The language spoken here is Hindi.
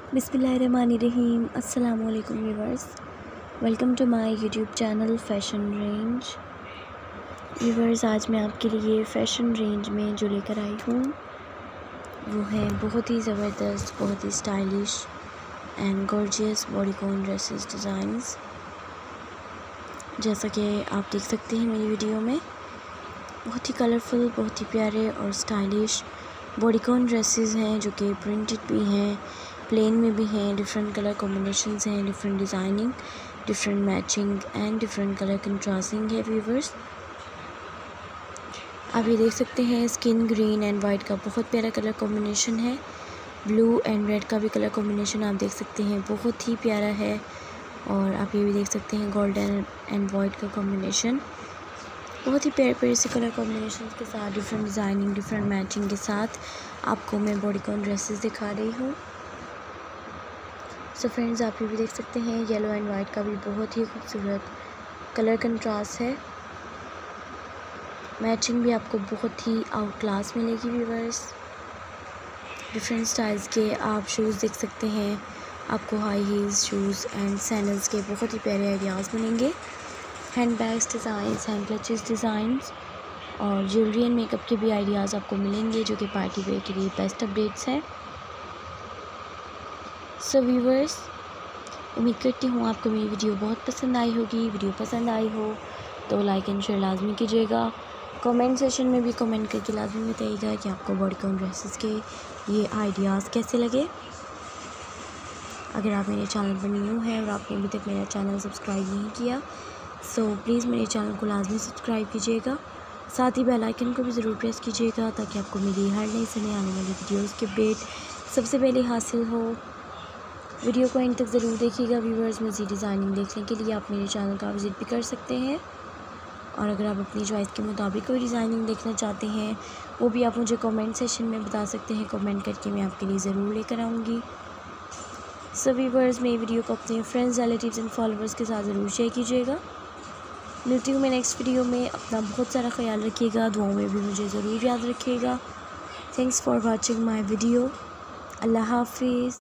बिस्मिल्लाहिर्रहमानिर्रहीम। अस्सलाम वालेकुम viewers, welcome to my YouTube channel fashion range. Viewers, आज मैं आपके लिए फ़ैशन रेंज में जो लेकर आई हूँ वो है बहुत ही ज़बरदस्त, बहुत ही stylish and gorgeous bodycon dresses designs. जैसा कि आप देख सकते हैं मेरी वीडियो में, बहुत ही कलरफुल, बहुत ही प्यारे और स्टाइलिश बॉडीकॉन ड्रेसेस हैं जो कि प्रिंटेड भी हैं, प्लेन में भी हैं, डिफरेंट कलर कॉम्बिनेशंस हैं, different designing, different matching and different colour contrasting है। व्यूवर्स, आप ये देख सकते हैं स्किन ग्रीन एंड वाइट का बहुत प्यारा कलर कॉम्बिनेशन है। ब्लू एंड रेड का भी कलर कॉम्बिनेशन आप देख सकते हैं, बहुत ही प्यारा है। और आप ये भी देख सकते हैं गोल्डन एंड वाइट का कॉम्बिनेशन, बहुत ही प्यारे प्यारे से कलर कॉम्बिनेशन के साथ, डिफरेंट डिज़ाइनिंग, डिफरेंट मैचिंग के साथ आपको मैं बॉडीकॉन ड्रेसेस दिखा रही हूँ। सो फ्रेंड्स, आप ये भी देख सकते हैं येलो एंड वाइट का भी बहुत ही खूबसूरत कलर कंट्रास्ट है। मैचिंग भी आपको बहुत ही आउट क्लास मिलेगी। व्यूअर्स, डिफरेंट स्टाइल्स के आप शूज़ देख सकते हैं, आपको high heels shoes and sandals के बहुत ही प्यारे आइडियाज़ मिलेंगे। Hand bags designs, hand clutches designs और ज्वेलरी एंड मेकअप के भी आइडियाज़ आपको मिलेंगे जो कि पार्टी वेयर के लिए बेस्ट अपडेट्स हैं। सो व्यूअर्स, उम्मीद करती हूँ आपको मेरी वीडियो बहुत पसंद आई होगी। वीडियो पसंद आई हो तो लाइक एंड शेयर लाजमी कीजिएगा। कमेंट सेशन में भी कमेंट करके लाजमी बताइएगा कि आपको बॉडीकॉन ड्रेसेस के ये आइडियाज़ कैसे लगे। अगर आप मेरे चैनल पर न्यू हैं और आपने अभी तक मेरा चैनल सब्सक्राइब नहीं किया, सो प्लीज़ मेरे चैनल को लाजमी सब्सक्राइब कीजिएगा। साथ ही बेल आइकन को भी ज़रूर प्रेस कीजिएगा ताकि आपको मेरी हर नई से नई आने वाली वीडियोज़ की अपडेट सबसे पहले हासिल हो। वीडियो को एंड तक ज़रूर देखिएगा। व्यूअर्स, मज़ीद डिज़ाइनिंग देखने के लिए आप मेरे चैनल का विज़िट भी कर सकते हैं और अगर आप अपनी चॉइस के मुताबिक कोई डिज़ाइनिंग देखना चाहते हैं वो भी आप मुझे कमेंट सेशन में बता सकते हैं। कमेंट करके मैं आपके लिए ज़रूर लेकर आऊँगी। सो व्यूअर्स, मेरी वीडियो को अपने फ्रेंड्स, रिलेटिव्स एंड फॉलोअर्स के साथ ज़रूर शेयर कीजिएगा। मिलती हूँ मैं नेक्स्ट वीडियो में। अपना बहुत सारा ख्याल रखिएगा, दुआओं में भी मुझे ज़रूर याद रखिएगा। Thanks for watching my video. अल्लाह हाफिज़।